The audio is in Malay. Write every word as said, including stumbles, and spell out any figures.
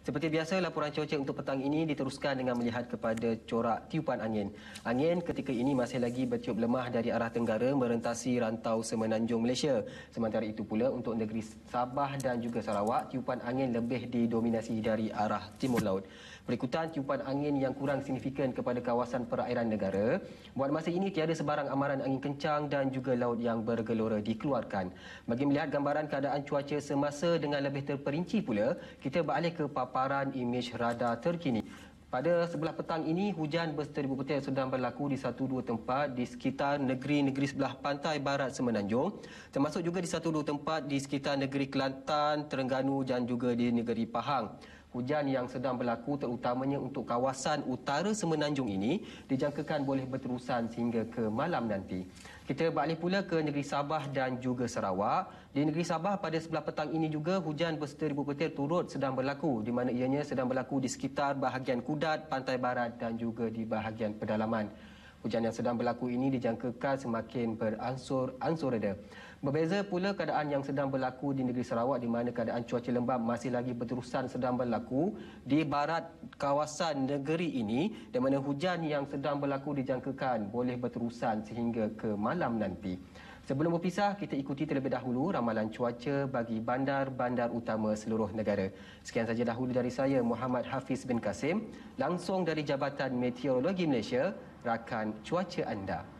Seperti biasa, laporan cuaca untuk petang ini diteruskan dengan melihat kepada corak tiupan angin. Angin ketika ini masih lagi bertiup lemah dari arah tenggara merentasi rantau semenanjung Malaysia. Sementara itu pula untuk negeri Sabah dan juga Sarawak, tiupan angin lebih didominasi dari arah timur laut. Berikutan tiupan angin yang kurang signifikan kepada kawasan perairan negara. Buat masa ini tiada sebarang amaran angin kencang dan juga laut yang bergelora dikeluarkan. Bagi melihat gambaran keadaan cuaca semasa dengan lebih terperinci pula, kita beralih ke paparan imej radar terkini. Pada sebelah petang ini, hujan berseribu petir sedang berlaku di satu dua tempat di sekitar negeri-negeri sebelah pantai barat Semenanjung, termasuk juga di satu dua tempat di sekitar negeri Kelantan, Terengganu dan juga di negeri Pahang. Hujan yang sedang berlaku terutamanya untuk kawasan utara Semenanjung ini dijangkakan boleh berterusan sehingga ke malam nanti. Kita beralih pula ke negeri Sabah dan juga Sarawak. Di negeri Sabah pada sebelah petang ini juga hujan berserta ribu petir turut sedang berlaku, di mana ianya sedang berlaku di sekitar bahagian Kudat, pantai barat dan juga di bahagian pedalaman. Hujan yang sedang berlaku ini dijangkakan semakin beransur-ansur reda. Berbeza pula keadaan yang sedang berlaku di negeri Sarawak, di mana keadaan cuaca lembap masih lagi berterusan sedang berlaku di barat kawasan negeri ini, di mana hujan yang sedang berlaku dijangkakan boleh berterusan sehingga ke malam nanti. Sebelum berpisah, kita ikuti terlebih dahulu ramalan cuaca bagi bandar-bandar utama seluruh negara. Sekian saja dahulu dari saya, Muhammad Hafiz bin Kasim, langsung dari Jabatan Meteorologi Malaysia, rakan cuaca anda.